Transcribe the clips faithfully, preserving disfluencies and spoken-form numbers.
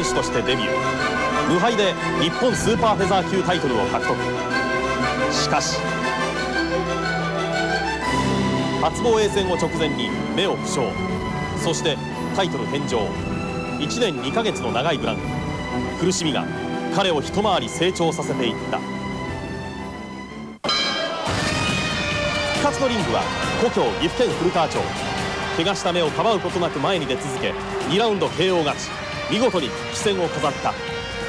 手としてデビュー。無敗で日本スーパーフェザー級タイトルを獲得。しかし初防衛戦を直前に目を負傷。そしてタイトル返上。いちねんにかげつの長いブランク。苦しみが彼を一回り成長させていった。復活のリングは故郷岐阜県古川町。怪我した目をかばうことなく前に出続け、にラウンド ケーオー 勝ち、見事に復帰戦を飾った。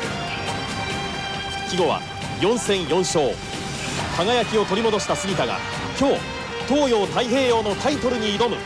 復帰後はよん戦よん勝。輝きを取り戻した杉田が今日東洋太平洋のタイトルに挑む。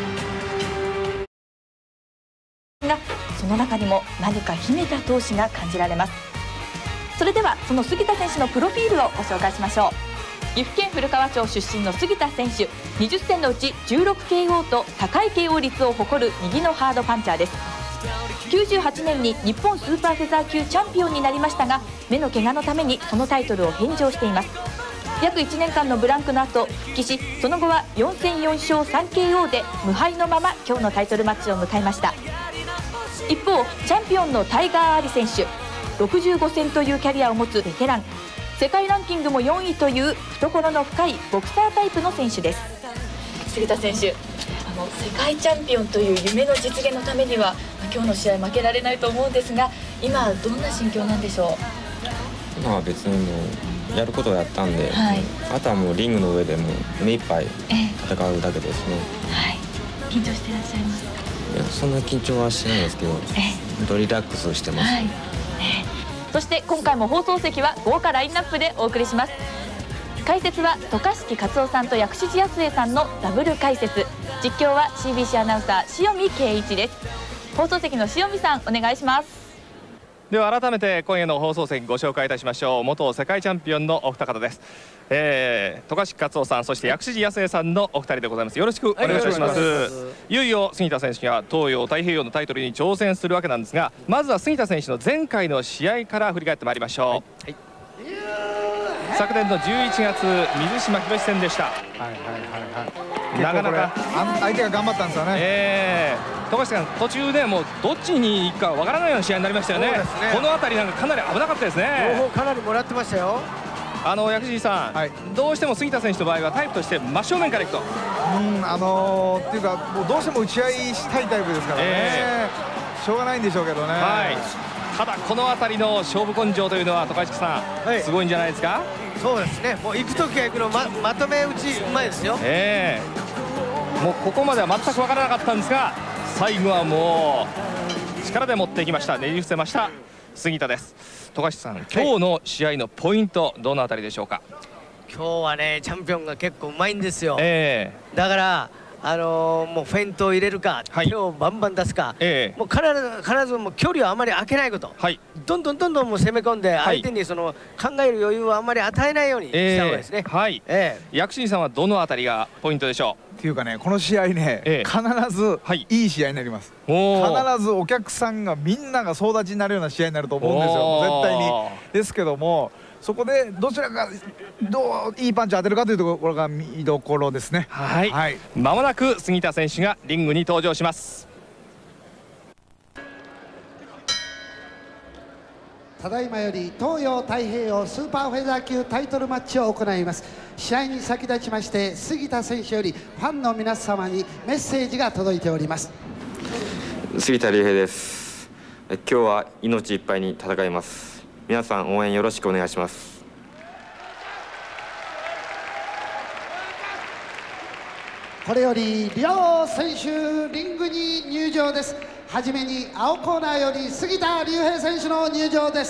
がその中にも何か秘めた闘志が感じられます。それではその杉田選手のプロフィールをご紹介しましょう。岐阜県古川町出身の杉田選手、にじゅっ戦のうちじゅうろくケーオー と高い ケーオー 率を誇る右のハードパンチャーです。きゅうじゅうはちねんに日本スーパーフェザー級チャンピオンになりましたが、目の怪我のためにそのタイトルを返上しています。約いちねんかんのブランクの後復帰し、その後はよん戦よん勝 さんケーオー で無敗のまま今日のタイトルマッチを迎えました。一方チャンピオンのタイガー・アリ選手、ろくじゅうご戦というキャリアを持つベテラン、世界ランキングもよんいという懐の深いボクサータイプの選手です。杉田選手、あの世界チャンピオンという夢の実現のためには今日の試合負けられないと思うんですが、今どんな心境なんでしょう。 今は別にもうやることをやったんで、はい、あとはもうリングの上でも目いっぱい戦うだけですね。 はい、緊張していらっしゃいますか。 いや、そんな緊張はしないんですけど、本当リラックスしてます。はい、 そして今回も放送席は豪華ラインナップでお送りします。解説は渡嘉敷勝夫さんと薬師寺康江さんのダブル解説。実況は シービーシー アナウンサー塩見圭一です。放送席の塩見さん、お願いします。 では改めて今夜の放送席ご紹介いたしましょう。元世界チャンピオンのお二方です。えー、渡嘉敷勝夫さん、そして薬師寺康江さんのお二人でございます。よろしくお願いします。はい、いよいよ杉田選手が東洋太平洋のタイトルに挑戦するわけなんですが、まずは杉田選手の前回の試合から振り返ってまいりましょう。はいはい、昨年のじゅういちがつ水島博史戦でした。なかなか相手が頑張ったんですよね。 えー、渡嘉敷さん、途中でもうどっちに行くかわからないような試合になりましたよね。ね、この辺りなんかかなり危なかったですね。 両方かなりもらってましたよ。 あの薬師さん、はい、どうしても杉田選手の場合はタイプとして真正面からいくと、 うんあのー、っていうかもうどうしても打ち合いしたいタイプですからね、えー、しょうがないんでしょうけどね。はい、 ただこの辺りの勝負根性というのは渡嘉敷さん、はい、すごいんじゃないですか。 そうですね、もう行く時は行くの ま, まとめ打ちうまいですよ。えー、もうここまでは全く分からなかったんですが、最後はもう力で持っていきました。ねじ伏せました杉田です。渡嘉敷さん、今日の試合のポイント、どのあたりでしょうか。 今日はね、チャンピオンが結構うまいんですよ。 えー、だからあのー、もうフェイントを入れるか、はい、手をバンバン出すか、えー、もう必ず必ずもう距離をあまり空けないこと、はい、どんどんどんどんもう攻め込んで、相手にその考える余裕をあまり与えないようにした方がいいですね。 薬師さんはどのあたりがポイントでしょう。 っていうかね、この試合ね、えー、必ずいい試合になります。必ずお客さんがみんなが総立ちになるような試合になると思うんですよ、絶対に。ですけども、そこでどちらがどういいパンチを当てるかというところが見どころですね。 はい、はい、まもなく杉田選手がリングに登場します。 ただいまより東洋太平洋スーパーフェザー級タイトルマッチを行います。試合に先立ちまして杉田選手よりファンの皆様にメッセージが届いております。 杉田竜平です。今日は命いっぱいに戦います。皆さん応援よろしくお願いします。 これより両選手リングに入場です。はじめに青コーナーより杉田竜平選手の入場です。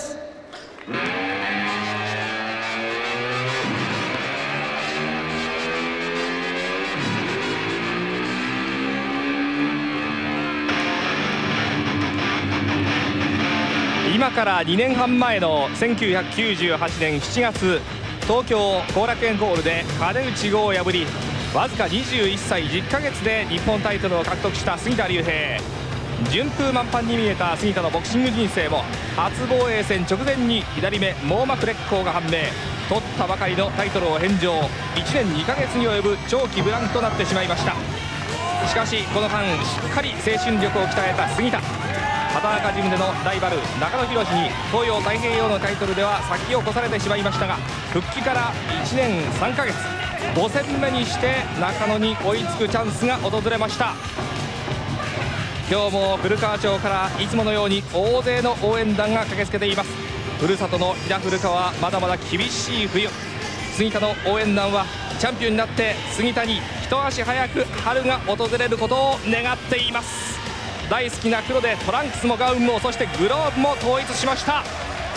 今からにねんはん前のせんきゅうひゃくきゅうじゅうはちねんしちがつ、東京後楽園ホールで金内剛を破り、わずかにじゅういっさいじゅっかげつで日本タイトルを獲得した杉田竜平。順風満帆に見えた杉田のボクシング人生も、初防衛戦直前に左目網膜劣行が判明。取ったばかりのタイトルを返上、いちねんにかげつに及ぶ長期ブランクとなってしまいました。しかしこの間しっかり精神力を鍛えた杉田。果畑中ジムでのライバル中野博に東洋太平洋のタイトルでは先を越されてしまいましたが、復帰からいちねんさんかげつ、ご戦目にして中野に追いつくチャンスが訪れました。今日も古川町からいつものように大勢の応援団が駆けつけています。ふるさとの飛騨古川、まだまだ厳しい冬。杉田の応援団はチャンピオンになって杉田に一足早く春が訪れることを願っています。大好きな黒でトランクスもガウンもそしてグローブも統一しました。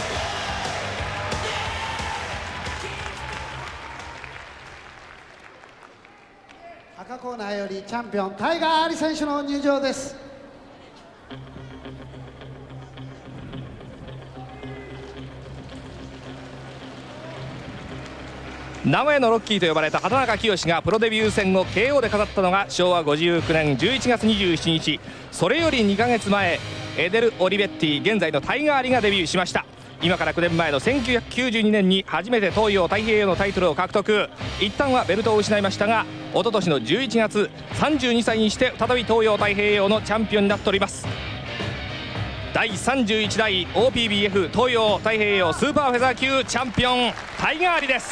赤コーナーよりチャンピオンタイガー・アリ選手の入場です。 名古屋のロッキーと呼ばれた畑中清がプロデビュー戦を ケーオー で飾ったのがしょうわごじゅうきゅうねんじゅういちがつにじゅうしちにち。それよりにかげつまえ、エデル・オリベッティ、現在のタイガー・アリがデビューしました。今からきゅうねんまえのせんきゅうひゃくきゅうじゅうにねんに初めて東洋太平洋のタイトルを獲得。一旦はベルトを失いましたが、一昨年のじゅういちがつさんじゅうにさいにして再び東洋太平洋のチャンピオンになっております。だいさんじゅういちだい オーピービーエフ 東洋太平洋スーパーフェザー級チャンピオンタイガー・アリです。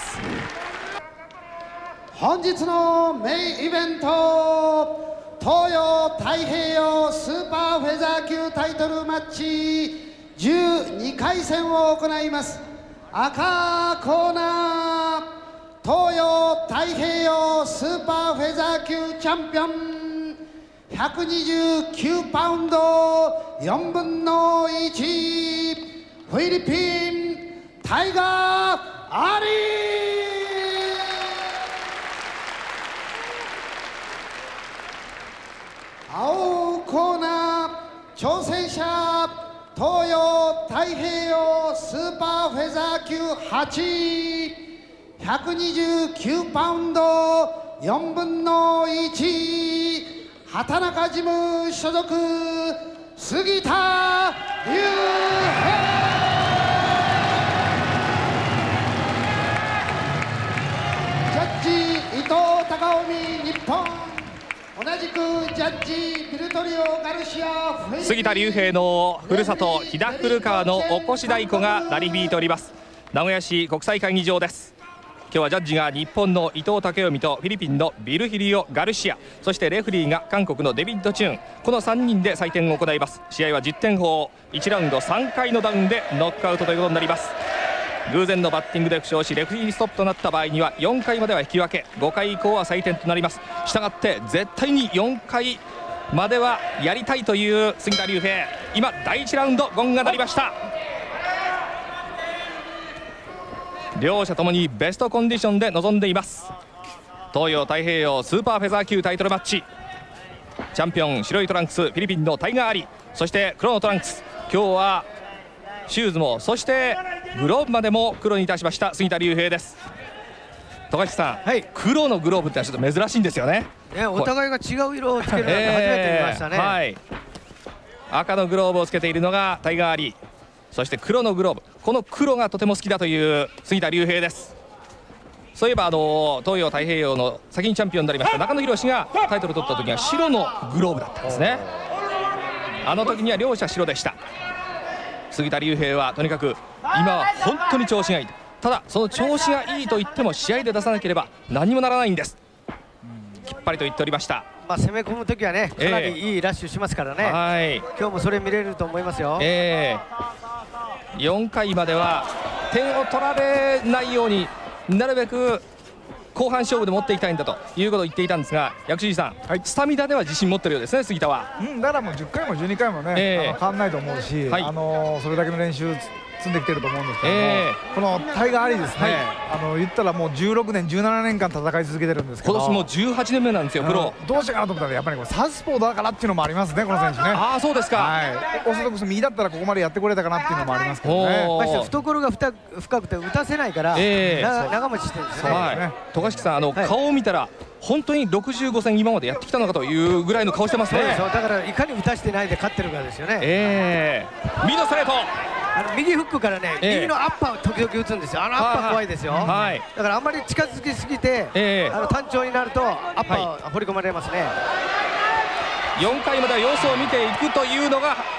本日のメインイベント、東洋太平洋スーパーフェザー級タイトルマッチじゅうにかい戦を行います。赤コーナー、東洋太平洋スーパーフェザー級チャンピオン、ひゃくにじゅうきゅうパウンドよんぶんのいち、フィリピンタイガー・アリー。青コーナー、挑戦者東洋太平洋スーパーフェザー級はち、ひゃくにじゅうきゅうパウンドよんぶんのいち、畑中ジム所属杉田竜平。ジャッジ伊藤孝臣日本、同じくジャッジビルトリオガルシア。 杉田竜平のふるさと飛騨古川のおこし太鼓が鳴り響いております。名古屋市国際会議場です。今日はジャッジが日本の伊藤武臣とフィリピンのビルヒリオ・ガルシア、そしてレフリーが韓国のデビッド・チューン、このさんにんで採点を行います。試合はじゅってん砲、いちラウンドさんかいのダウンでノックアウトということになります。偶然のバッティングで負傷しレフリーストップとなった場合にはよんかいまでは引き分け、ごかい以降は採点となります。したがって絶対によんかいまではやりたいという杉田竜平。今だいいちラウンドゴングが鳴りました。両者ともにベストコンディションで臨んでいます。東洋太平洋スーパーフェザー級タイトルマッチ、チャンピオン白いトランクスフィリピンのタイガー・アリ、そして黒のトランクス、今日はシューズもそしてグローブまでも黒にいたしました杉田竜平です。富樫さん、はい、黒のグローブってのはちょっと珍しいんですよね。 ね、お互いが違う色をつけるなんて初めて見ましたね。 えーはい、赤のグローブをつけているのがタイガー・アリ、そして黒のグローブ、この黒がとても好きだという杉田竜平です。そういえばあの東洋太平洋の先にチャンピオンになりました中野博がタイトルを取った時は白のグローブだったんですね。あの時には両者白でした。杉田竜平はとにかく今は本当に調子がいい。ただその調子がいいと言っても試合で出さなければ何もならないんです。きっぱりと言っておりました。 まあ攻め込む時はね、かなりいいラッシュしますからね、えー、はい、今日もそれ見れると思いますよ。 えー、よんかいまでは点を取られないようになるべく後半勝負で持っていきたいんだということを言っていたんですが、薬師寺さん、はい、スタミナでは自信持ってるようですね杉田は。 うん、だからもうじゅっかいもじゅうにかいもね、えー、あの変わんないと思うし、はい、あのー、それだけの練習積んできてると思うんですけども、えー、このタイガー・アリですね、はい、あの言ったらもうじゅうろくねんじゅうななねんかん戦い続けてるんですけど、 今年もじゅうはちねんめなんですよ、プロ。 どうしてかなと思ったらやっぱりこれサウスポーだからっていうのもありますね、この選手ね。 ああ、そうですか。 はい、オーソドックス右だったらここまでやってこれたかなっていうのもありますけどね。 まして懐が深くて打たせないから、えー、長持ちしてるんですね。 渡嘉敷さん、あの、はい、顔を見たら本当にろくじゅうごせん今までやってきたのかというぐらいの顔してますね。 そうだからいかに打たしてないで勝ってるかですよね。 えー、右のストレート、 あの右フックからね、えー、右のアッパーを時々打つんですよ。あのアッパー怖いですよ。はい、だからあんまり近づきすぎて、えー、あの単調になるとアッパーを放り込まれますね。 よんかいまでは様子を見ていくというのが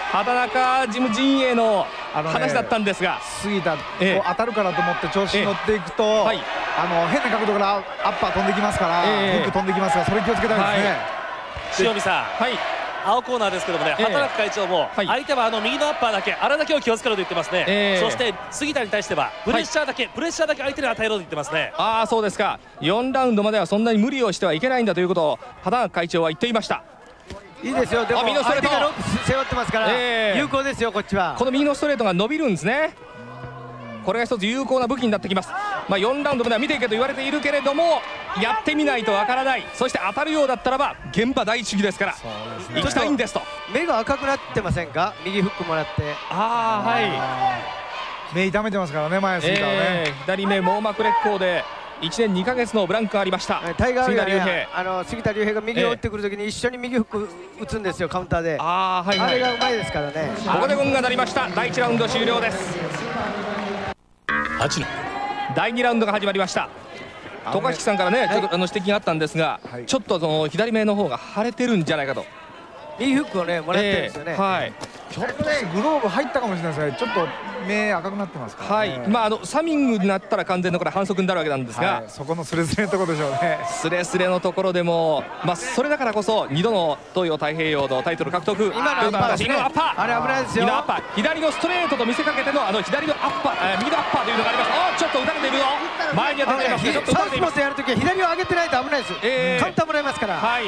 畑中ジム陣営の話だったんですが、 杉田、ええ、当たるからと思って調子に乗っていくと、ええ、はい、あの変な角度からアッパー飛んできますから、ええ、フック飛んできますから、それ気をつけたいですね。 はい、塩見さん、はい、青コーナーですけどもね、畑中会長も相手はあの右のアッパーだけ、あれだけを気をつけろと言ってますね。えー、そして杉田に対してはプレッシャーだけ、はい、プレッシャーだけ相手に与えろと言ってますね。 ああ、そうですか。よんラウンドまではそんなに無理をしてはいけないんだということを畑中会長は言っていました。 いいですよ。でも相手がロープ背負ってますから、えー、有効ですよ。こっちはこの右のストレートが伸びるんですね。これが一つ有効な武器になってきます。まあ、よんラウンドまでは見ていけと言われているけれども、やってみないとわからない。そして当たるようだったらば現場第一主義ですから、行きたいんですと。 目が赤くなってませんか？右フックもらって。 ああ、はい。 目痛めてますからね、前杉田はね、えー、 左目網膜裂孔でいちねんにかげつのブランクがありました。 タイガーがね、あの杉田竜平が右を打ってくるときに一緒に右フック打つんですよ、カウンターで。ああ、はい、はい、あれがうまいですからね。 ここでゴンが鳴りました。だいいちラウンド終了です。だいにラウンドが始まりました。渡嘉敷さんからね、ちょっとあの指摘があったんですが、はい、ちょっとその左目の方が腫れてるんじゃないかと。 右フックをねもらってるんですよね。えー、はい。 ちょっとねグローブ入ったかもしれないですね。ちょっと目赤くなってますから、ね。 はい。まああのサミングになったら完全なこれ反則になるわけなんですが、はい、 そこのスレスレのところでしょうね。 スレスレのところでも、まあそれだからこそにどの東洋太平洋のタイトル獲得。 今のアッパーですね。 今のアッパー。 あれ危ないですよ。 今のアッパー。左のストレートと見せかけてのあの左のアッパー、えー、右のアッパーというのがあります。あ、ちょっと打たれているぞ。前に当たっていますね。ちょっと打たれています。 サウスポーツやるときは左を上げてないと危ないです。えー、カウンターもらいますから。はい。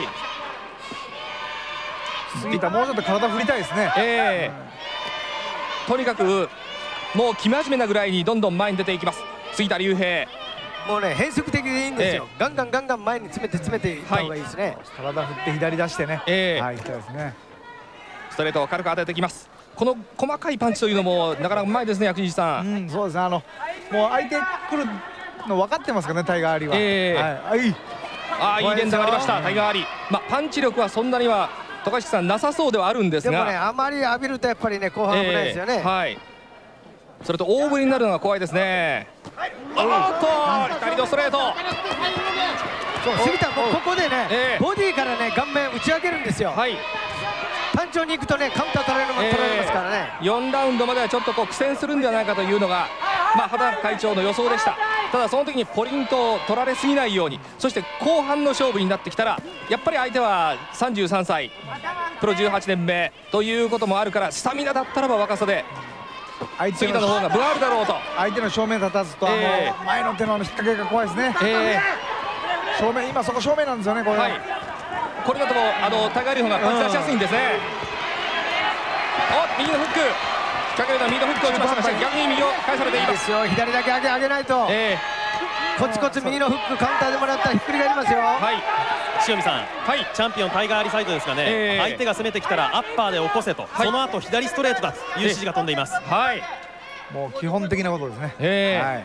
杉田もうちょっと体振りたいですね。 えー、とにかくもう生真面目なぐらいにどんどん前に出ていきます杉田竜平。 もうね変則的でいいんですよ。えー、ガンガンガンガン前に詰めて詰めていった方がいいですね。はい、 体振って左出してね。えー、はい、行きたいですね。 ストレートを軽く当ててきます。この細かいパンチというのもなかなかうまいですね、薬師さん。 うん、そうですね。あのもう相手来るの分かってますからね、タイガーアリは。えー、はい、はい、 ああ、いい連打がありました、タイガーアリ。まあパンチ力はそんなには渡嘉敷さんなさそうではあるんですが、 でもね、あまり浴びるとやっぱりね後半危ないですよね。えー、はい。 それと大振りになるのが怖いですね。おっと左のストレート。 そう、杉田もここでね、えー、ボディからね顔面打ち上げるんですよ。はい。単調に行くとねカウンター取られる、えー、取られますからね。 よんラウンドまではちょっとこう苦戦するんではないかというのがまあ畑中会長の予想でした。ただその時にポリントを取られすぎないように、そして後半の勝負になってきたらやっぱり相手はさんじゅうさんさいプロじゅうはちねんめということもあるから、スタミナだったらば若さで杉田の方が分あるだろうと。 相手の正面立たずと、えー、あの前の手の引っ掛けが怖いですね。えー、正面、今そこ正面なんですよね、これ。はい、 これだとあのタイガーリーフがパンチ出しやすいんですね。お、右のフック仕掛けるのは右のフックを打ちましたが、逆に右を返されています。 いいですよ、左だけ上げ上げないと、えー、コツコツ右のフックカウンターでもらったらひっくり返りますよ。はい、 塩見さん、はい、チャンピオンタイガーアリサイドですがね、えー、相手が攻めてきたらアッパーで起こせと、はい、その後左ストレートだという指示が飛んでいます。はい、 もう基本的なことですね。 えーはい、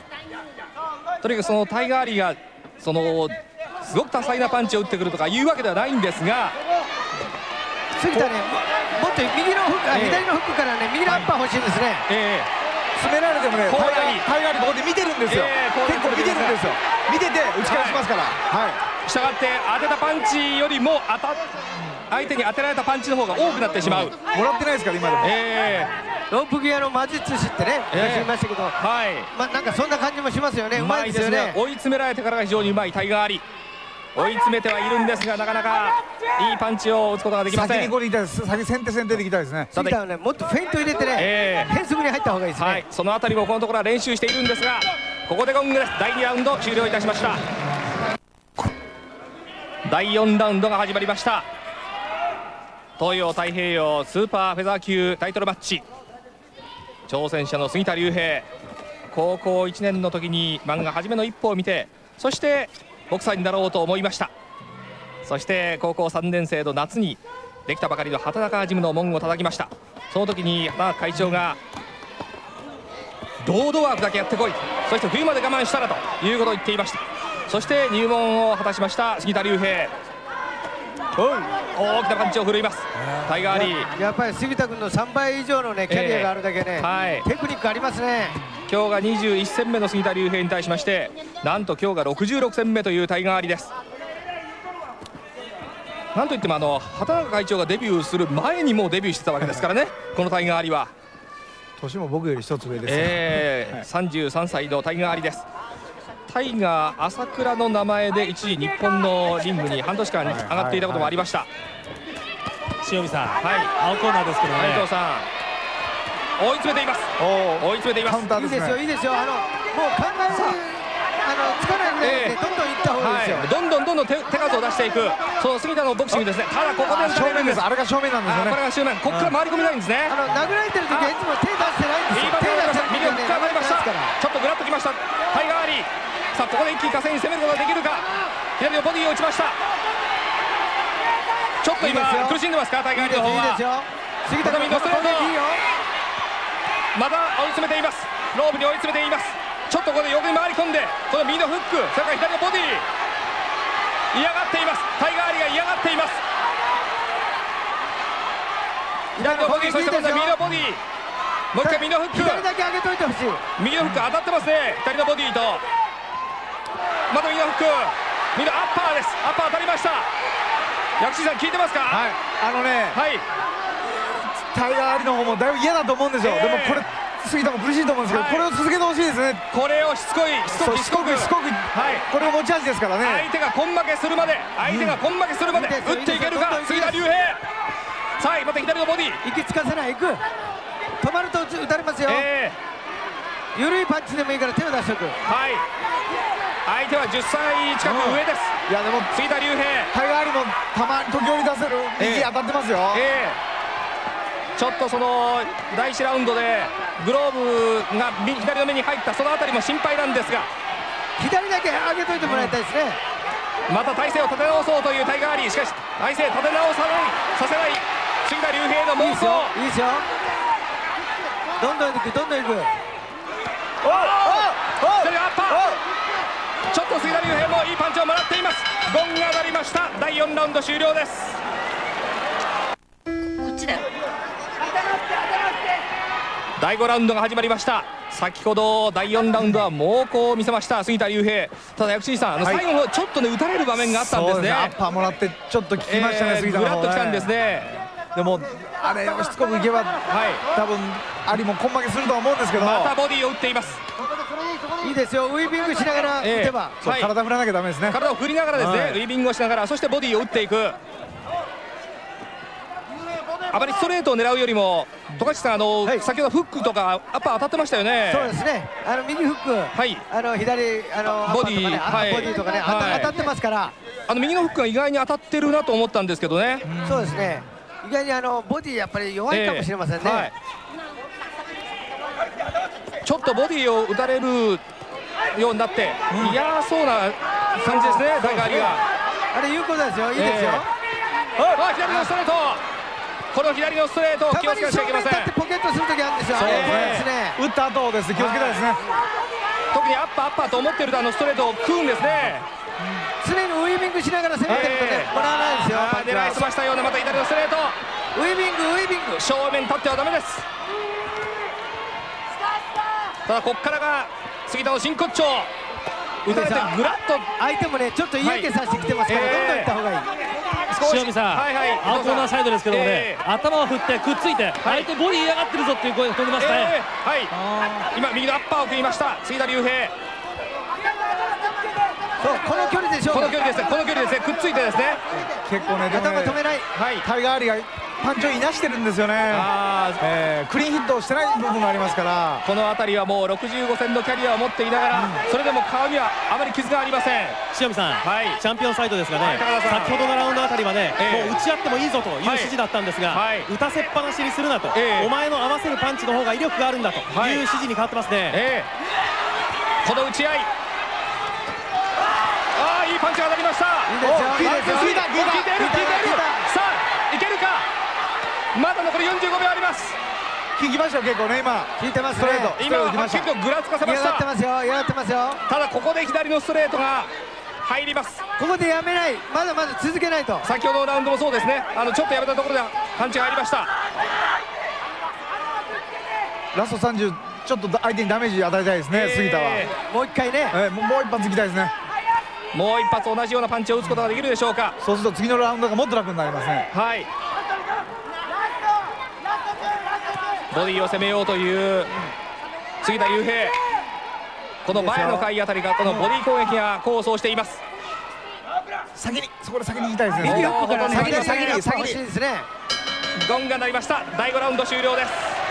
とにかくそのタイガーアリがそのすごく多彩なパンチを打ってくるとかいうわけではないんですが、 杉田ね、もっと右のフック、えー、左のフックからね右のアッパー欲しいですね。はい、えー、詰められてもね、タイガーアリここで見てるんですよ。えー、結構見てるんですよ。見てて打ち返しますから。はい。 したがって当てたパンチよりも当た相手に当てられたパンチの方が多くなってしまう。 もらってないですから今でも。 えー、ロープギアの魔術師ってね昔言いましたけど、はい、まあなんかそんな感じもしますよね。うまいですよね。 追い詰められてからが非常にうまいタイガーアリ。追い詰めてはいるんですが、なかなかいいパンチを打つことができません。 先にこれいきたいです。先先手先手でいきたいですね。 杉田はね、もっとフェイント入れてね、えー、変則に入った方がいいですね。はい、 そのあたりもこのところは練習しているんですが、ここでゴングです。だいにラウンド終了いたしました。だいよんラウンドが始まりました。東洋太平洋スーパーフェザー級タイトルマッチ。挑戦者の杉田竜平、高校いちねんの時に漫画初めの一歩を見て、そしてボクサーになろうと思いました。そして高校さんねん生の夏にできたばかりの畑中ジムの門を叩きました。その時に畑中会長がロードワークだけやってこい、そして冬まで我慢したらということを言っていました。そして入門を果たしました杉田竜平。大きなパンチを振るいますタイガーアリー。 やっぱり杉田君のさんばい以上のねキャリアがあるだけね、えーはい、テクニックありますね。 今日がにじゅういっ戦目の杉田竜平に対しまして、なんと今日がろくじゅうろく戦目というタイガーアリです。 なんといってもあの畑中会長がデビューする前にもうデビューしてたわけですからね、このタイガー・アリは。 年も僕より一つ上です、 えーはい、さんじゅうさんさいのタイガー・アリです。タイガー朝倉の名前で一時日本のリングに半年間上がっていたこともありました。 塩見さん、はい、青コーナーですけどね、 斉藤さん追い詰めています。追い詰めています。 いいですよ、いいですよ。あのもう考えあのつかないぐらいでどんどんいった方がいいですよ。 どんどんどんどん手数を出していく、その杉田のボクシングですね。ただここで正面です。あれが正面なんですよね。 これが正面、ここから回り込みないんですね。 あの殴られてる時はいつも手出してないんですよ。手出して右を深くなりました。ちょっとグラッときましたタイガー・アリー。さあここで一気に加勢に攻めることができるか。左のボディを打ちました。ちょっと今苦しんでますかタイガー・アリーの方は。 杉田のストレートまだ追い詰めています。ローブに追い詰めています。ちょっとここで横に回り込んで、この右のフック、それから左のボディ嫌がっています。タイガー・アリーが嫌がっています。左のボディ、そして今度は右のボディ、もう一回右のフック、 左だけ上げといてほしい。 右のフック当たってますね。左のボディとまた右のフック、右のアッパーです。アッパー当たりました。薬師さん聞いてますか。 はい、あのね、 はい、 タイガー・アリの方もだいぶ嫌だと思うんですよ、えー、でもこれ杉田も苦しいと思うんですけど、はい、これを続けてほしいですね。 これをしつこいしつこくしつこくしつこく、 はい、これが持ち味ですからね。 相手が根負けするまで相手が根負けするまで、うん、打っていけるか杉田竜平。さあまた左のボディ行きつかせない、行く、止まると打たれますよ、えー、緩いパンチでもいいから手を出しておく。 はい、相手はじゅっさい近く上です。 いやでも杉田竜平、 タイガー・アリもたまに時折出せる右当たってますよ。 えー、ちょっとそのだいいちラウンドでグローブが左の目に入った、そのあたりも心配なんですが、 左だけ上げといてもらいたいですね、 うん、また体勢を立て直そうというタイガー・アリー。しかし体勢立て直さないさせない杉田竜平の妄想。 いいですよ、どんどんいくどんどんいく。おおお左アッパー、ちょっと杉田竜平もいいパンチをもらっています。ゴンが鳴りました。だいよんラウンド終了です。 こっちだよ。 だいごラウンドが始まりました。先ほどだいよんラウンドは猛攻を見せました杉田竜平。ただ薬師さん、あの最後のちょっとね打たれる場面があったんですね。 アッパーもらってちょっと効きましたね、杉田の方。 グラッときたんですね。 でもあれをしつこくいけば、はい、多分アリも根負けするとは思うんですけど、 またボディを打っています。 いいですよ、ウィービングしながら打てば、 えーはい、体振らなきゃダメですね。 体を振りながらですね、はい、ウィービングをしながら、そしてボディを打っていく。あまりストレートを狙うよりも戸垣さん、あの、はい、先ほどフックとかアッパー当たってましたよね。 そうですね、あの右フック、はい、あの左あのボディ、ね、はい、ボディとかね、はい、当たってますから、あの右のフックが意外に当たってるなと思ったんですけどね。 うそうですね、意外にあのボディやっぱり弱いかもしれませんね、えーはい、 ちょっとボディを打たれるようになって嫌そうな感じですね、タイガー・アリが。 あれ有効ですよ、いいですよ、 えー、あ左のストレート、この左のストレートを気をつけなきゃいけません。 たまに正面立ってポケットする時あるんですよ。 そうですね、打った後です、気をつけたいですね。 特にアッパーアッパーと思ってるとあのストレートを食うんですね。 常にウィービングしながら攻めてるとね、もらわないですよ。 狙いすましたような、また左のストレート、 ウィービングウィービング、 正面立ってはダメです。ただここからが杉田の真骨頂、打たれてグラッと相手もねちょっと嫌気させてきてますから、どんどんいった方がいい。 塩見さん、はいはい、青コーナーサイドですけどもね、えー、頭を振ってくっついて、相手ボディ嫌がってるぞっていう声が飛んでましたね、 えー、はい、今右のアッパーを食いました杉田竜平。 そうこの距離でしょう、 この距離ですね、この距離ですね、くっついてですね、 結構ね、 頭止めない、 はい、タイガー・アリがパンチをいなしてるんですよね。あ、えー、クリーンヒットをしてない部分がありますから、 この辺りはもうろくじゅうご戦のキャリアを持っていながら、うん、それでも顔にはあまり傷がありません。 塩見さん、はい、チャンピオンサイドですがね、はい、先ほどのラウンドあたりはね、えー、もう打ち合ってもいいぞという指示だったんですが、はい、打たせっぱなしにするなと、えー、お前の合わせるパンチの方が威力があるんだという指示に変わってますね、えー、この打ち合い、ああいいパンチが当たりました。 いいですよ、いいですよ、 効いてる効いてる、さあいけるか、まだ残りよんじゅうごびょうあります。 効きましたよ、結構ね、今効いてますね、 今は結構ぐらつかせました。 嫌がってますよ、嫌がってますよ。 ただここで左のストレートが入ります。 ここでやめない、まだまだ続けないと。 先ほどのラウンドもそうですね、あのちょっとやめたところでパンチが入りました。 ラストさんじゅう、ちょっと相手にダメージ与えたいですね、杉田は。 もう一回ね、 えー、もう一発いきたいですね。 もう一発同じようなパンチを打つことができるでしょうか。 そうすると次のラウンドがもっと楽になりますね。 はい、ボディを攻めようという杉田竜平、この前の回あたりがこのボディ攻撃が功を奏しています。 先にそこで先に行きたいですね。 右フックから先に先に先欲しいにですね。 ゴンが鳴りました。だいごラウンド終了です。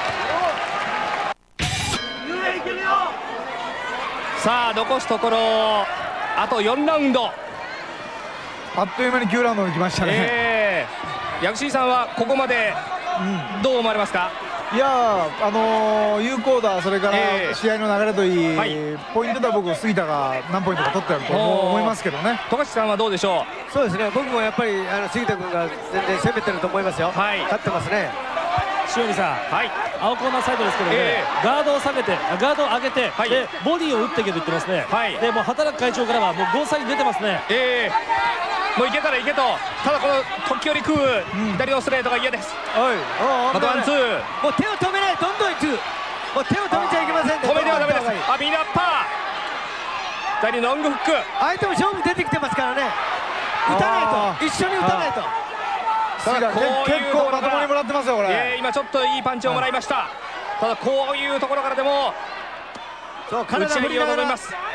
さあ残すところあとよんラウンド。 あっという間にきゅうラウンドに来ましたね。 えー、薬師さんはここまでどう思われますか。 いやー、あのー、有効打、それから試合の流れといい、えーはい、ポイントでは僕、杉田が何ポイントか取ってやると思いますけどね。 富樫さんはどうでしょう。そうですね、僕もやっぱりあの杉田君が全然攻めてると思いますよ。はい、勝ってますね。 塩見さん、はい、青コーナーサイドですけどね、えー、ガードを下げて、ガードを上げて、はい、でボディを打っていけと言ってますね。はい、でもう働く会長からはもうゴーサイン出てますね。えー、もういけたらいけと、ただこの時折食う左のストレートが嫌です。はい、またワンツー、 もう手を止めない、どんどんいく、もう手を止めちゃいけませんね。 止めてはダメです。あ、ミナッパー、左ロングフック、 相手も勝負出てきてますからね、打たないと、一緒に打たないと。 結構まともにもらってますよこれ。 えー、今ちょっといいパンチをもらいました。はい、ただこういうところからでもそう体振りながら、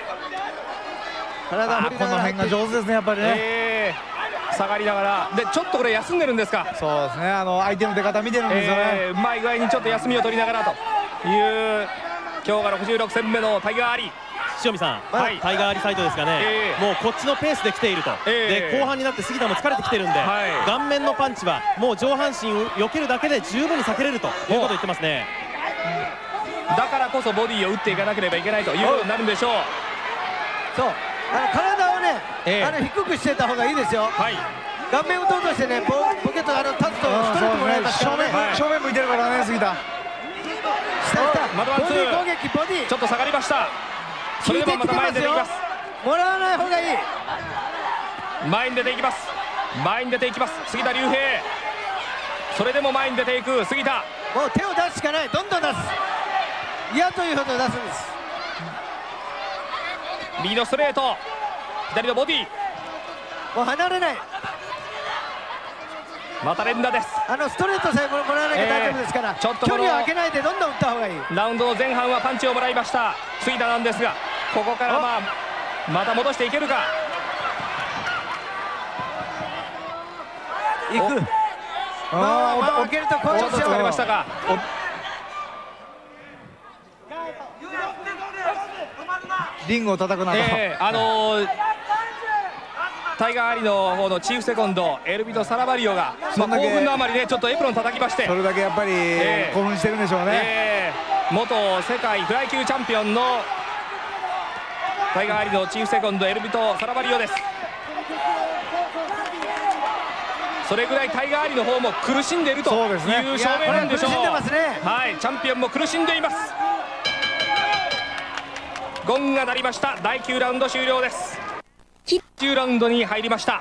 体振りながら、この辺が上手ですねやっぱりね。 えー、下がりながらでちょっとこれ休んでるんですか。 そうですね、あの相手の出方見てるんですよね。 えー、うまい具合にちょっと休みを取りながらという今日がろくじゅうろく戦目のタイガー・アリ。 塩見さん、はい、タイガーアリサイドですがね、えー、もうこっちのペースで来ていると、えー、で後半になって杉田も疲れてきてるんで、はい、顔面のパンチはもう上半身を避けるだけで十分に避けれるということを言ってますね。 だからこそボディを打っていかなければいけないということになるんでしょう。 そう、あの体をね、えー、あの低くしてた方がいいですよ。はい、顔面を打とうとしてね、ポケットあの立つとストレートもらえますからね。 正面向いてるからね杉田。 下下またワンツー、 ボディ攻撃、ボディちょっと下がりました。それでもまた前に出ていきます。 もらわない方がいい。 前に出ていきます。前に出ていきます杉田竜平。それでも前に出ていく杉田。 もう手を出すしかない。どんどん出す。嫌というほど出すんです。 右のストレート、左のボディ、 もう離れない。 また連打です。 あのストレートさえもらわなきゃ大丈夫ですから、えー、ちょっと距離を空けないでどんどん打った方がいい。 ラウンドの前半はパンチをもらいました杉田なんですが、ここからまあまた戻していけるか。 いく。ああ、開けるとこうちょっと疲れましたか。 リングを叩くなと、 えー、あのー、タイガー・アリの方のチーフセコンドエルビト・サラバリオが、まあ、興奮のあまりねちょっとエプロン叩きまして、 それだけやっぱり、えー、興奮してるんでしょうね。 えー、元世界フライ級チャンピオンのタイガー・アリのチーフセコンドエルビト・サラバリオです。それぐらいタイガー・アリの方も苦しんでいるという証明なんでしょう。はい、チャンピオンも苦しんでいます。ゴンが鳴りました。だいきゅうラウンド終了です。きゅうラウンドに入りました。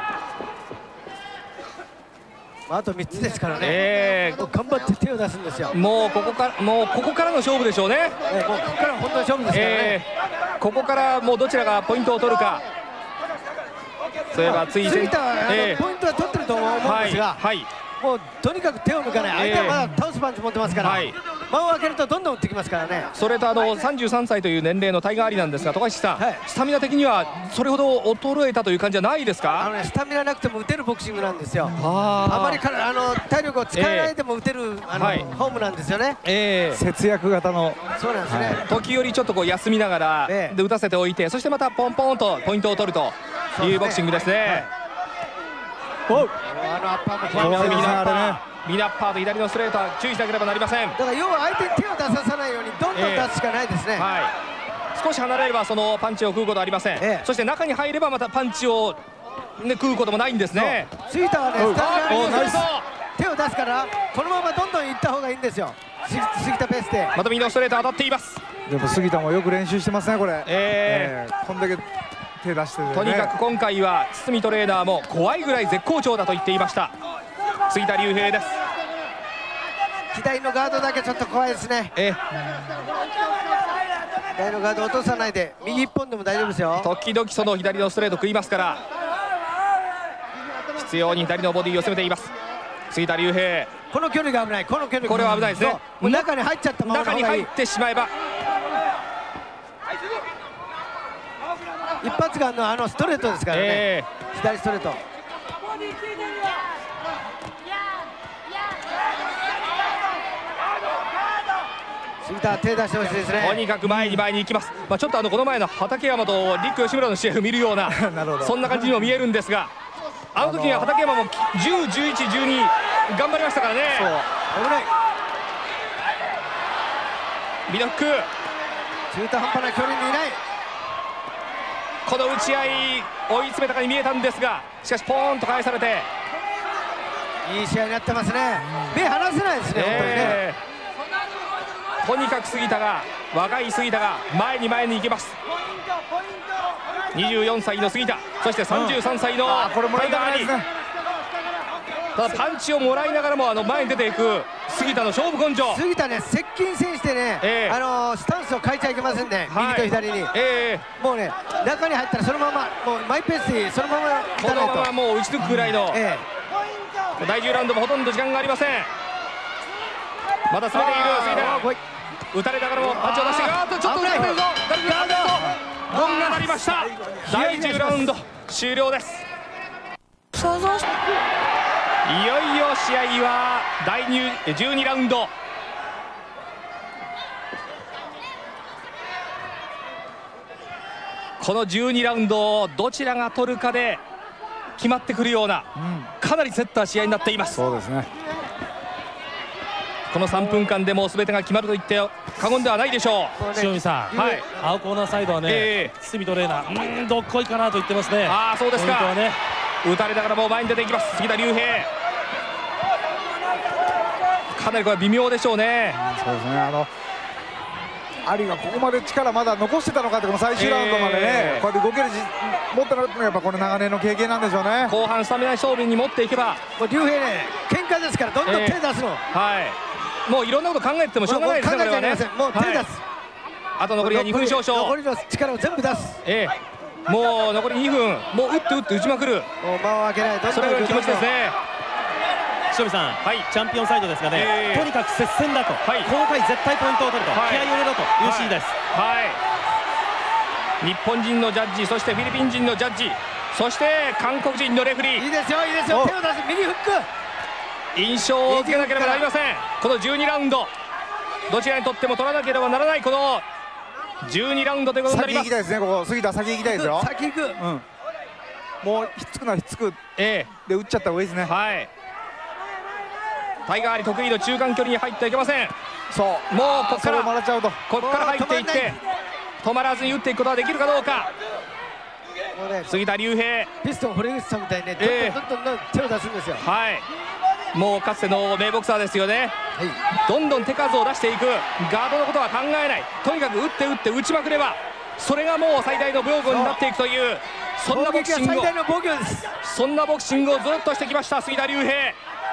あとみっつですからね、えー、もう頑張って手を出すんですよ。 もうここからもうここからの勝負でしょうね。 えー、もうここから本当に勝負ですからね、 えー、ここからもうどちらがポイントを取るか。そういえばつい杉田は、えー、ポイントは取ってると思うんですが、はいはい、もうとにかく手を抜かない。相手はまだ倒すパンチ持ってますから、はい、間を開けるとどんどん打ってきますからね。 それとあのさんじゅうさんさいという年齢のタイガー・アリなんですが、富樫さん、はい、スタミナ的にはそれほど衰えたという感じじゃないですか。 あの、ね、スタミナなくても打てるボクシングなんですよ。あ, あまりからあの体力を使わないでも打てる、えー、あの、はい、フォームなんですよね、 えー、節約型の。 そうなんですね、はい、 時折ちょっとこう休みながら、えー、で打たせておいて、そしてまたポンポンとポイントを取るというボクシングですね。 あのアッパーも怖いですね。 ミナッパー、ミナッパーと左のストレートは注意しなければなりません。 だから要は相手に手を出ささないようにどんどん出すしかないですね、えーはい、 少し離れればそのパンチを食うことはありません、えー、そして中に入ればまたパンチを、ね、食うこともないんですね。 杉田はね、スタミナに手を出すからこのままどんどんいった方がいいんですよ。杉田ペースでまた右のストレート当たっています。 でも杉田もよく練習してますねこれ、えーえー、こんだけ手出してる、ね、 とにかく今回は堤トレーナーも怖いぐらい絶好調だと言っていました杉田竜平です。 左のガードだけちょっと怖いですね。え左のガード落とさないで、右一本でも大丈夫ですよ。 時々その左のストレート食いますから、必要に左のボディを攻めています杉田竜平。 この距離が危ない、この距離、 これは危ないですね。 中に入っちゃったままの方がいい。 中に入ってしまえば一発がのあのストレートですからね、えー、左ストレート。杉田手出してほしいですね。 とにかく前に前に行きます。まあちょっとあのこの前の畠山とリック吉村の試合を見るようなそんな感じにも見えるんですが、あの時には畠山もじゅう、じゅういち、じゅうに頑張りましたからね。 そう危ない。 ミドフック、 中途半端な距離にいない。 この打ち合い追い詰めたかに見えたんですが、しかしポーンと返されていい試合になってますね。目離せないですね、 えー、本当にね。とにかく杉田が、若い杉田が前に前に行けます。にじゅうよんさいの杉田、そしてさんじゅうさんさいのタイガーリー。ただパンチをもらいながらもあの前に出ていく杉田の勝負根性。 杉田ね、接近戦してね、えー、あのー、スタンスを変えちゃいけませんね、はい、右と左に、えー、もうね、中に入ったらそのままもうマイペースでそのままこのままもう打ち抜くぐらいの、えー、だいじゅうラウンドもほとんど時間がありません。まだ攻めている杉田、打たれながらもパンチを出して、あーっとちょっと打たれてるぞ、誰かゴンが鳴りました。だいじゅうラウンド終了です。いよいよ試合はだいじゅうにラウンド。このじゅうにラウンドをどちらが取るかで決まってくるような、うん、かなり競った試合になっています。 そうですね。 このさんぷんかんでもう全てが決まると言って過言ではないでしょう。 塩見さん、はい、青コーナーサイドはね、えー、堤トレーナー、うん、どっこいかなと言ってますね。 ああ、そうですか。ね、打たれながらも前に出ていきます杉田竜平。かなりこれ微妙でしょうね。 そうですね。あのアリがここまで力まだ残してたのかって、この最終ラウンドまでね、えー、こうやって動ける持ったのがやっぱこの長年の経験なんでしょうね。 後半スタミナ勝負に持っていけば、 これ竜平ね、喧嘩ですからどんどん手出すの、えー、 はい、もういろんなこと考えてもしょうがないですね。これはね、 もう手出す、はい、 あと残りがにふん少々、 残りの力を全部出す、 えー、もう残りにふん、もう打って打って打ちまくる、 もう間を開けない、どんどんそれぐらいの気持ちですね。 塩見さん、はい、チャンピオンサイドですがね、えー、とにかく接戦だと、はい、この回絶対ポイントを取ると、はい、気合いを入れろという指示です。 はい、日本人のジャッジ、そしてフィリピン人のジャッジ、そして韓国人のレフリー、 いいですよいいですよ、手を出す、右フック、 印象をつけなければなりません。このじゅうにラウンド、どちらにとっても取らなければならないこのじゅうにラウンドということになります。 先行きたいですね。ここ杉田先行きたいですよ。 先行く、うん、 もうひっつくならひっつく、えー、で打っちゃった方がいいですね。 はい、タイガーリ得意の中間距離に入ってはいけません。 そう、 もうここからもらっちゃうと、 ここから入っていって止まらずに打っていくことができるかどうか。 もうね、 杉田竜平、 ピストン堀口さんみたいにね、えー、どんどんどんどん手を出すんですよ。 はい、もうかつての名ボクサーですよね、はい、どんどん手数を出していく、ガードのことは考えない、とにかく打って打って打ちまくればそれがもう最大の防御になっていくという、そんなボクシングをそんなボクシングをずっとしてきました杉田竜平。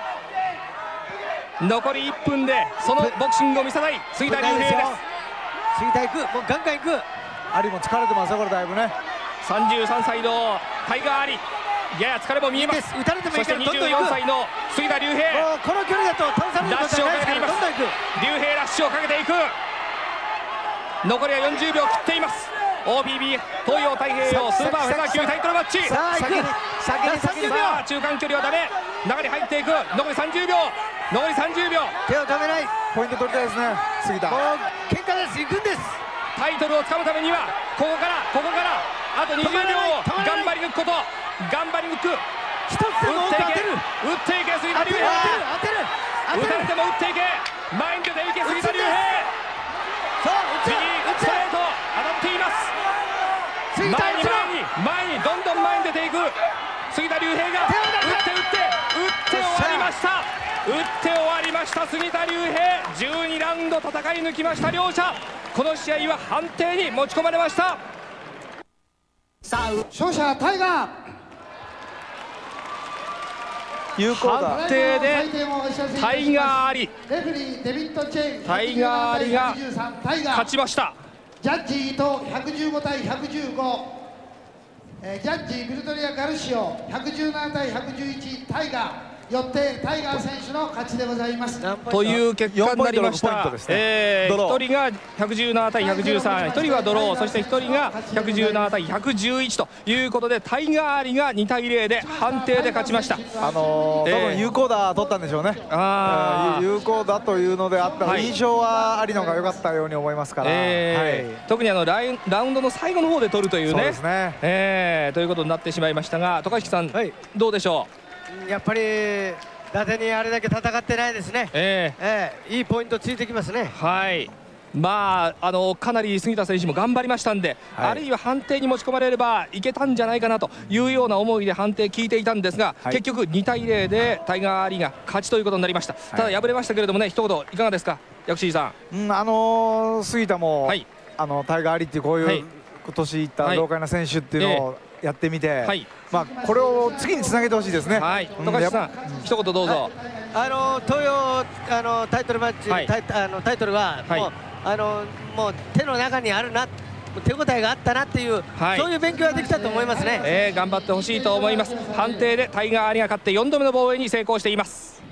残りいっぷんでそのボクシングを見せたい杉田竜平です。 杉田行く、もうガンガン行く。 アリも疲れてますよこれだいぶね。 さんじゅうさんさいのタイガーアリ、やや疲れも見えます。 打たれてもいいからどんどん行く。 そしてにじゅうよんさいの杉田竜平、 もうこの距離だと倒されることはないですから、どんどん行く。 竜平ラッシュをかけていく。残りはよんじゅうびょう切っています。 オーピービー 東洋太平洋スーパーフェザー級タイトルマッチ。 さあ行く、先にさんじゅうびょう、 さあ中間距離はダメ、中に入っていく。残りさんじゅうびょう、残りさんじゅうびょう、 手を止めない。 ポイント取りたいですね杉田。 もう喧嘩です、行くんです。 タイトルをつかむためにはここからここからあとにじゅうびょうを頑張り抜くこと、頑張り抜く。 一つでも多く当てる、 打っていけ杉田竜平、 当てる当てる、 打たれても打っていけ、前に出ていけ杉田竜平。 さあ打つ、 ストレート当たっています。前に前に前にどんどん前に出ていく杉田竜平が打って打って打って終わりました。打って終わりました杉田竜平。じゅうにラウンド戦い抜きました両者。この試合は判定に持ち込まれました。 勝者タイガー。 有効だ。 判定でタイガーアリ、タイガーアリが勝ちました。 ジャッジ伊藤ひゃくじゅうごたいひゃくじゅうご、えー、ジャッジビルドリア・ガルシオひゃくじゅうななたいひゃくじゅういち、タイガー、よってタイガー選手の勝ちでございます。 という結果になりました。えー、ひとりがひゃくじゅうななたいひゃくじゅうさん、ひとりはドロー、そしてひとりがひゃくじゅうななたいひゃくじゅういちということで、タイガー・アリがにたいゼロで判定で勝ちました。 あのー、多分有効打取ったんでしょうね。あー、有効打というのであったら、印象はアリのが良かったように思いますから、 えーはい、特にあのラインラウンドの最後の方で取るというね、そうですね、えー、ということになってしまいましたが、渡嘉敷さん、はい、どうでしょう。やっぱり伊達にあれだけ戦ってないですね。えーえー、いいポイントついてきますね。 はい、まあ、あのかなり杉田選手も頑張りましたんで、はい、あるいは判定に持ち込まれればいけたんじゃないかなというような思いで判定聞いていたんですが、はい、結局にたいゼロでタイガー・アリが勝ちということになりました。はい、ただ敗れましたけれどもね、一言いかがですか、薬師さん。 うん、あのー、杉田も、はい、あのタイガー・アリっていうこういう、はい、今年いった老快な選手っていうのをやってみて、はい、まあこれを次につなげてほしいですね。 はい、渡嘉敷さん、一言どうぞ。 あの東洋あのタイトルマッチ、はい、タイあのタイトルはもう、はい、あのもう手の中にあるな、手応えがあったなっていう、はい、そういう勉強ができたと思いますね。 えー、頑張ってほしいと思います。判定でタイガー・アリが勝ってよんどめの防衛に成功しています。